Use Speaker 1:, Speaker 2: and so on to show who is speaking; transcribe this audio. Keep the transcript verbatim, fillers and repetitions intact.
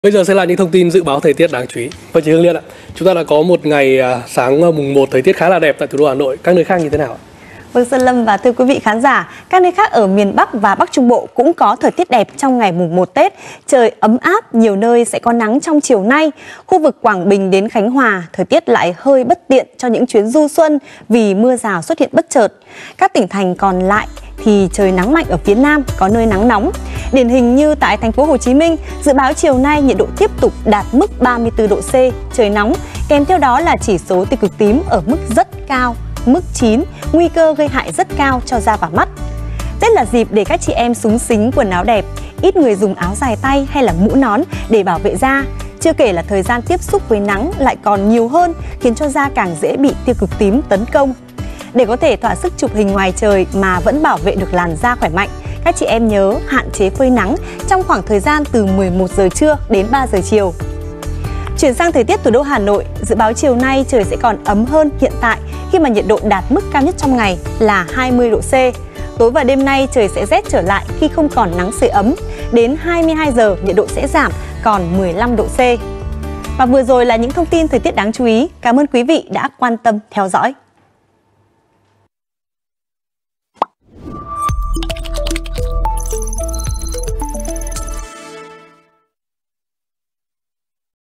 Speaker 1: Bây giờ sẽ là những thông tin dự báo thời tiết đáng chú ý. Và chị Hương Liên ạ, chúng ta đã có một ngày sáng mùng một thời tiết khá là đẹp tại thủ đô Hà Nội. Các nơi khác như thế nào ạ?
Speaker 2: Vâng, Sơn Lâm và thưa quý vị khán giả, các nơi khác ở miền Bắc và Bắc Trung Bộ cũng có thời tiết đẹp trong ngày mùng một Tết. Trời ấm áp, nhiều nơi sẽ có nắng trong chiều nay. Khu vực Quảng Bình đến Khánh Hòa, thời tiết lại hơi bất tiện cho những chuyến du xuân vì mưa rào xuất hiện bất chợt. Các tỉnh thành còn lại thì trời nắng mạnh ở phía Nam, có nơi nắng nóng. Điển hình như tại thành phố Hồ Chí Minh, dự báo chiều nay nhiệt độ tiếp tục đạt mức ba mươi tư độ C, trời nóng, kèm theo đó là chỉ số tia cực tím ở mức rất cao, mức chín, nguy cơ gây hại rất cao cho da và mắt. Tết là dịp để các chị em xúng xính quần áo đẹp, ít người dùng áo dài tay hay là mũ nón để bảo vệ da. Chưa kể là thời gian tiếp xúc với nắng lại còn nhiều hơn, khiến cho da càng dễ bị tia cực tím tấn công. Để có thể thỏa sức chụp hình ngoài trời mà vẫn bảo vệ được làn da khỏe mạnh, các chị em nhớ hạn chế phơi nắng trong khoảng thời gian từ mười một giờ trưa đến ba giờ chiều. Chuyển sang thời tiết thủ đô Hà Nội, dự báo chiều nay trời sẽ còn ấm hơn hiện tại khi mà nhiệt độ đạt mức cao nhất trong ngày là hai mươi độ C. Tối và đêm nay trời sẽ rét trở lại khi không còn nắng sưởi ấm. Đến hai mươi hai giờ nhiệt độ sẽ giảm còn mười lăm độ C. Và vừa rồi là những thông tin thời tiết đáng chú ý. Cảm ơn quý vị đã quan tâm theo dõi.